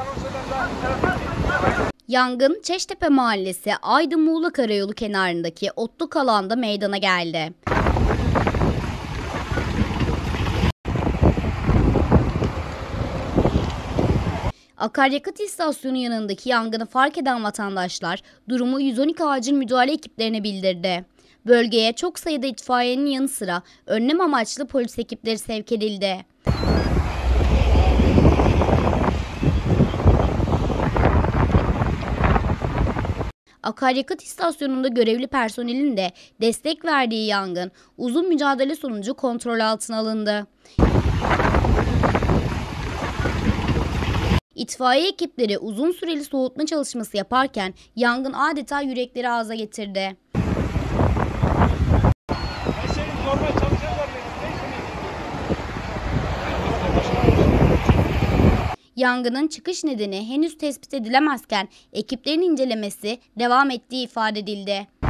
Yangın Çeştepe Mahallesi Aydın-Muğla Karayolu kenarındaki otluk alanda meydana geldi. Akaryakıt istasyonu yanındaki yangını fark eden vatandaşlar durumu 112 acil müdahale ekiplerine bildirdi. Bölgeye çok sayıda itfaiyenin yanı sıra önlem amaçlı polis ekipleri sevk edildi. Akaryakıt istasyonunda görevli personelin de destek verdiği yangın uzun mücadele sonucu kontrol altına alındı. İtfaiye ekipleri uzun süreli soğutma çalışması yaparken yangın adeta yürekleri ağza getirdi. Yangının çıkış nedeni henüz tespit edilemezken ekiplerin incelemesi devam ettiği ifade edildi.